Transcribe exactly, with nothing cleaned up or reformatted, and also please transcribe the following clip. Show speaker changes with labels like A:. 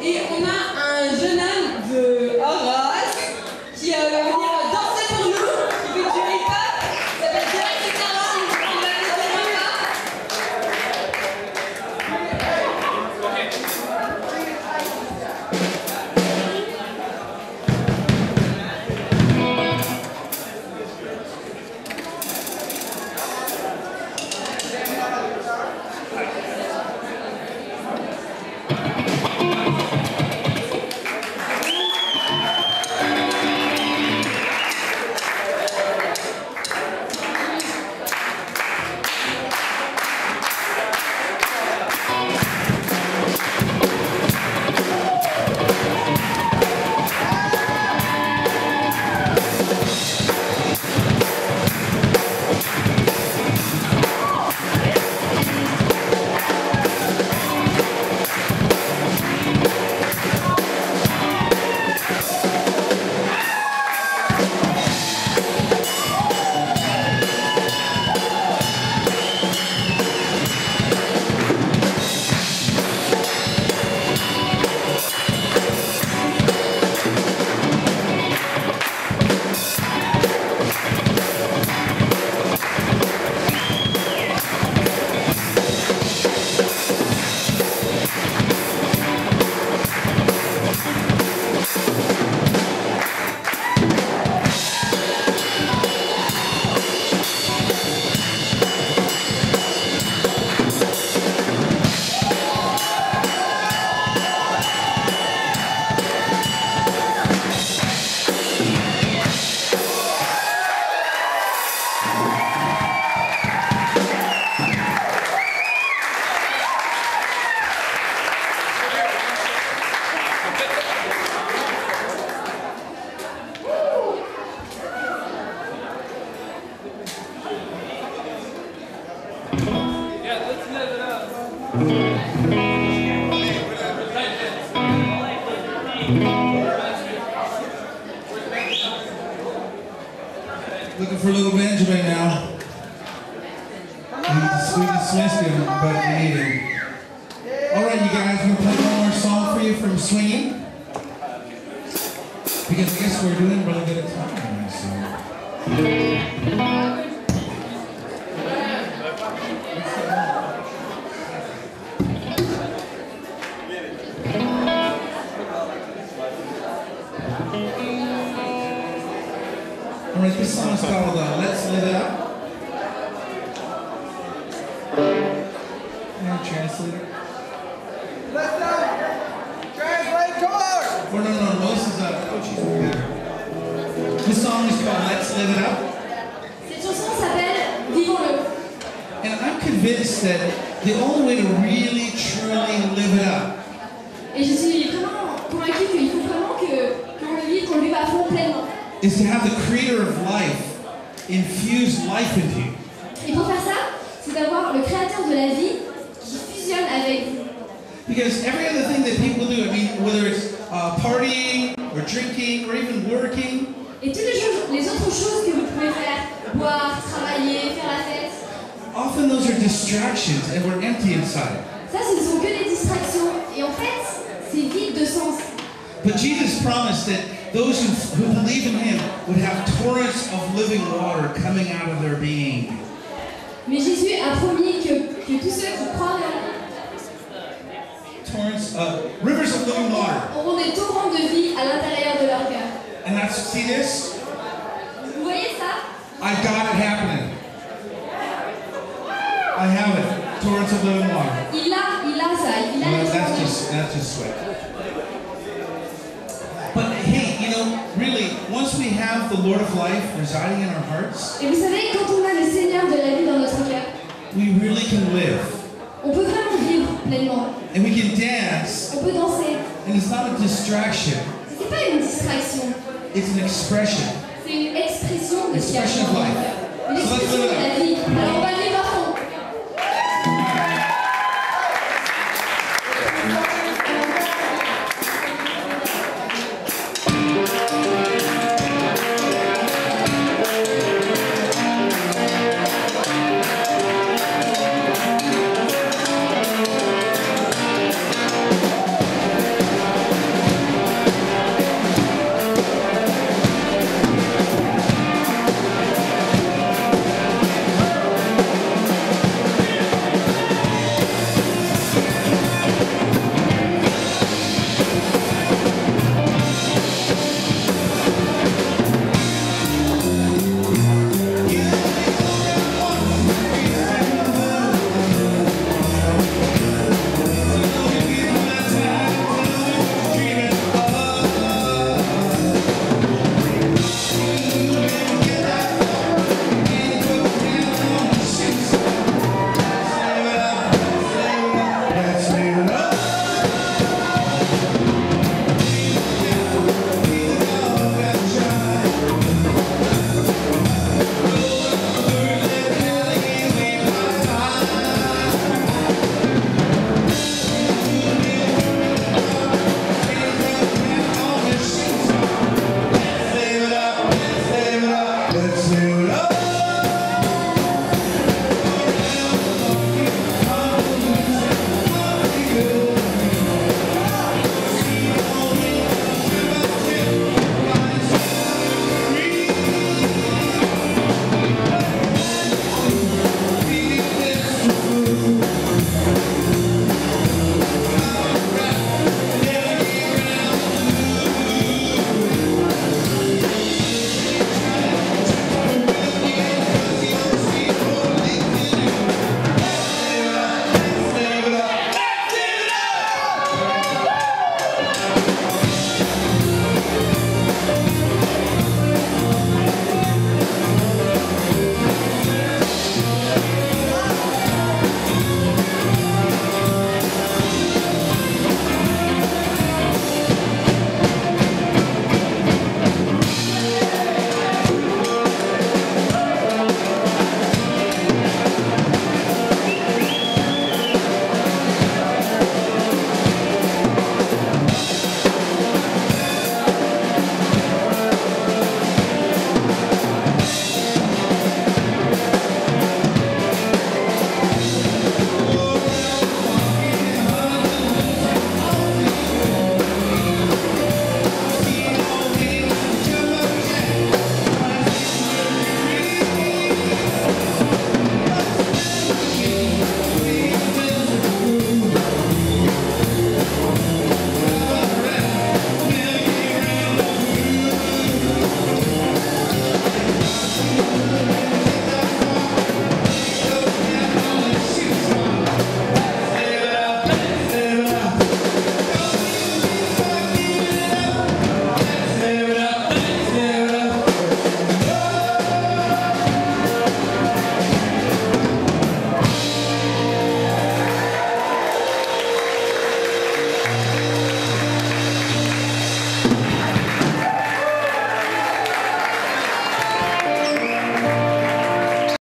A: Et on a un jeune homme de Arras qui va venir danser pour nous, qui fait du hip-hop, qui s'appelle Direct Sarah, on va le faire là.
B: Looking for little Benjamin now. He's the sweetest Swingy, but we need him. Alright, you guys, we're going to play one more song for you from Swingy. Because I guess we're doing really good at time, so. Alright, this song is called uh, Let's Live It Up. Can I translate it?
C: Let's go! Translate, come on!
B: Oh, no, no, no, this is uh, oh, she's there. This song is called Let's Live It Up.
A: Cette chanson s'appelle Vivons-le.
B: And I'm convinced that the only way to really, truly live it up
A: Et je suis vraiment convaincue qu'il faut vraiment que qu'on le vive, qu'on le vive à fond pleinement.
B: is to have the creator of life infuse life into you.
A: Et pour faire ça, c'est d'avoir le créateur de la vie qui fusionne avec vous.
B: Because every other thing that people do, I mean, whether it's uh, partying or drinking or even working,
A: Et toutes les, choses, les autres choses que vous pouvez faire, boire, travailler, faire la fête,
B: often those are distractions and we're empty inside.
A: ça ce ne sont que des distractions. Et en fait, c'est vide de sens.
B: But Jesus promised that those who, who believe in Him would have torrents of living water coming out of their being.
A: Mais Jésus a promis que, que tous ceux qui croient en lui
B: Torrents, uh, rivers of living water.
A: auront des torrents de vie à l'intérieur de leur cœur.
B: And that's, see this?
A: Vous voyez ça?
B: I got it happening. I have it. Torrents of living water.
A: Il a, il a ça, il a
B: Well,
A: les
B: that's
A: torrents.
B: just, that's just sweat. But hey, you know, really, once we have the Lord of life residing in our hearts,
A: Et vous savez, quand on a le Seigneur de la vie dans notre cœur,
B: we really can live.
A: on peut vraiment vivre pleinement.
B: And we can dance,
A: On peut danser.
B: and it's not a distraction,
A: C'est pas une distraction,
B: it's an expression.
A: c'est une expression de ce qu'il y a
B: Expression
A: dans
B: of
A: notre
B: life.
A: cœur. Une
B: So let's
A: expression
B: live
A: de
B: it
A: la vie. Alors on va le